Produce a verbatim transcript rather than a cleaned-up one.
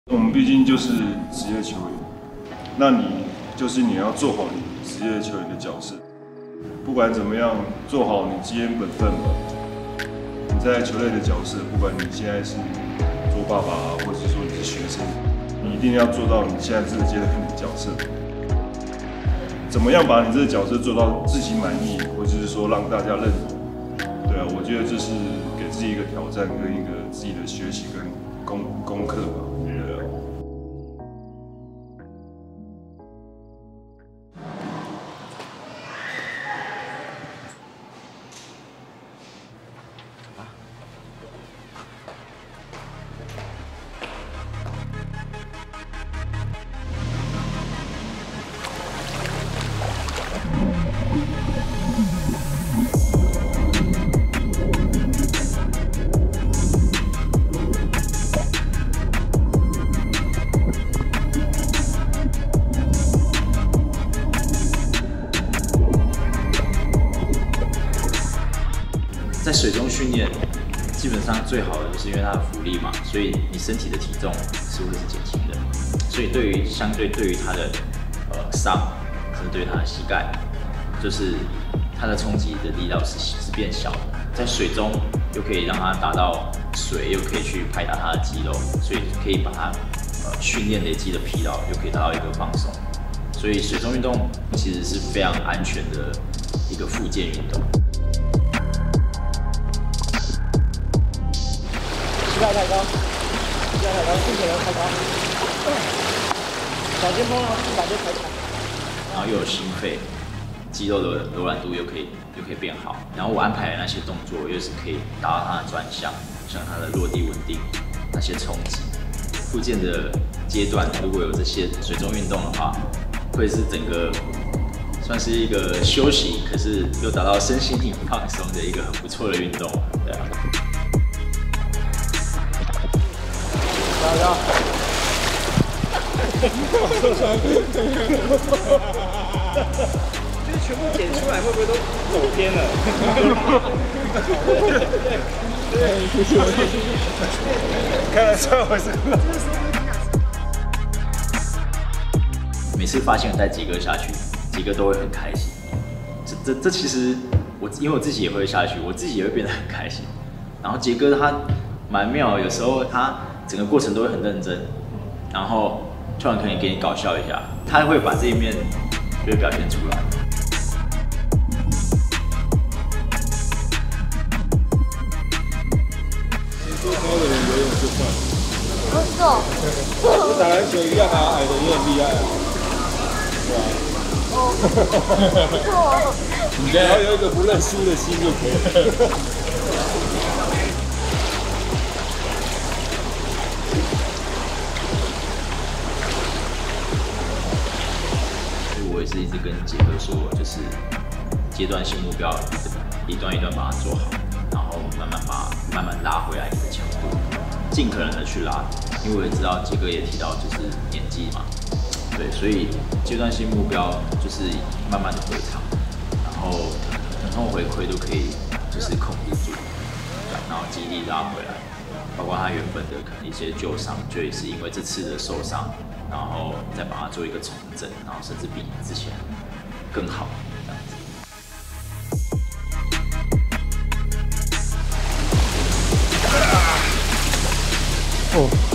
我们毕竟就是职业球员，那你就是你要做好你职业球员的角色，不管怎么样，做好你基本本分吧。你在球队的角色，不管你现在是做爸爸啊，或者是说你是学生，你一定要做到你现在这个阶段的角色。怎么样把你这个角色做到自己满意，或者是说让大家认同？对啊，我觉得这是给自己一个挑战跟一个自己的学习跟功功课吧。对啊。 在水中训练，基本上最好的就是因为它的浮力嘛，所以你身体的体重是会是减轻的，所以对于相对对于它的呃伤，甚至对于它的膝盖，就是它的冲击的力道是是变小的。在水中又可以让它达到水，又可以去拍打它的肌肉，所以可以把它呃训练累积的疲劳又可以达到一个放松。所以水中运动其实是非常安全的一个复健运动。 膝盖太高，膝盖太高，尽可能抬高。小肩膀啊，肩膀就抬起来。 然后又有心肺，肌肉的柔软度又可以又可以变好。然后我安排的那些动作又是可以达到它的专项，像它的落地稳定，那些冲击。复健的阶段，如果有这些水中运动的话，会是整个算是一个休息，可是又达到身心灵放松的一个很不错的运动，对啊。 加油！就是全部剪出来，会不会都走偏了？ 看得出来我是。 每次发现带杰哥下去，杰哥都会很开心。这这这其实我因为我自己也会下去，我自己也会变得很开心。然后杰哥他蛮妙，有时候他。 整个过程都会很认真，然后突然可以给你搞笑一下，他会把这一面就会表现出来。 最高的人游泳就算了。 哦，是哦。 跟打篮球一样啊，矮的也很厉害啊。对啊。 哦。不错。 你只要有一个不认输的心就可以了。 我也是一直跟杰哥说，就是阶段性目标，一段一段把它做好，然后慢慢把慢慢拉回来你的强度，尽可能的去拉，因为我也知道杰哥也提到就是年纪嘛，对，所以阶段性目标就是慢慢的回场，然后疼痛回馈都可以就是控制住，然后肌力拉回来，包括他原本的可能一些旧伤，就也是因为这次的受伤。 然后再把它做一个重整，然后甚至比之前更好，这样子。 哦。